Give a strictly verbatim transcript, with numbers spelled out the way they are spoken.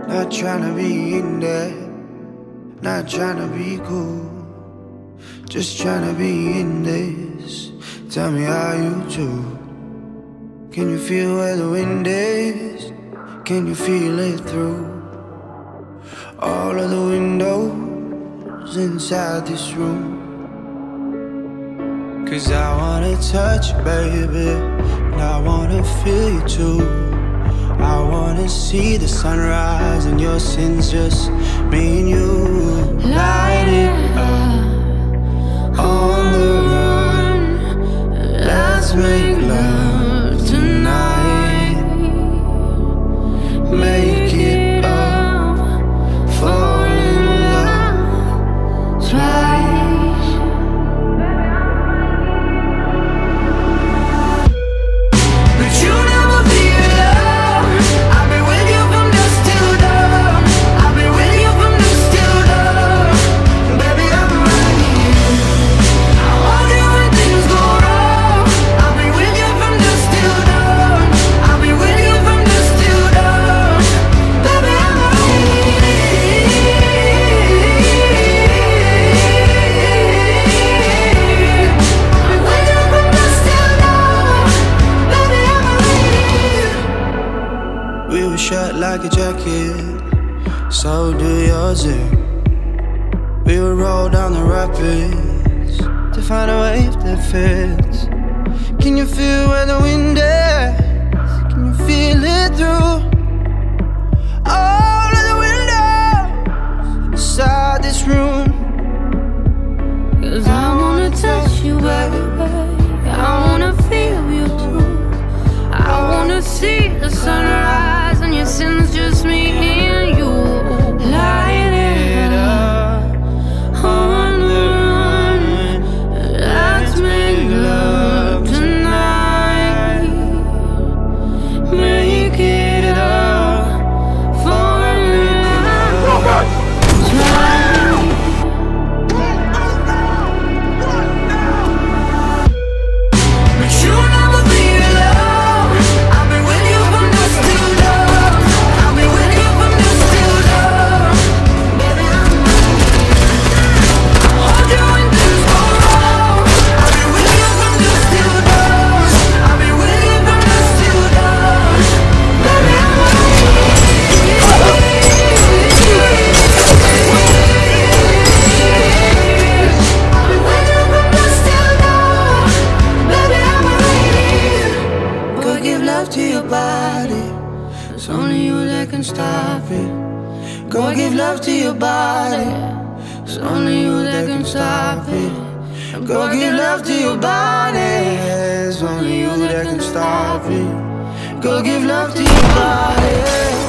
Not trying to be in there, not trying to be cool, just trying to be in this. Tell me how you do. Can you feel where the wind is? Can you feel it through all of the windows inside this room? Cause I wanna touch you, baby, and I wanna feel you too. I wanna see the sunrise and your sins, just me and you. Light it up on the run. Let's make love tonight. Make it up, fall in love twice. But you never be alone. I've been with you from dusk till dawn. I've been with you from dusk till dawn. Baby, I'm right here. I want you when things go wrong. I've been with you from dusk till dawn. I've been with you from dusk till dawn. Baby, I'm right here. I've been with you from dusk till dawn. Baby, I'm right here. We were shut like a jacket, so do yours. eh? We would roll down the rapids to find a wave that fits. Can you feel where the wind is? Can you feel it through all of the windows inside this room? Cause I wanna touch you, baby. I wanna feel you too. I wanna see the sunrise and your sins, just me and you. Light it up on the run. Let's make love tonight. Make it up, fall in love twice. But you never be alone. I've been with you from dusk till dawn. I've been with you from dusk till dawn. Baby, I'm right here. I want you when things go wrong. I've been with you from dusk till dawn. I've been with you from dusk till dawn. Baby, I'm right here. I've been with you from dusk till dawn. Baby, I'm right here. Go give love to your body, It's only you that can stop it. go give love to your body, It's only you that can stop it. go give love to your body. It's only you that can stop it. Go give love to your body.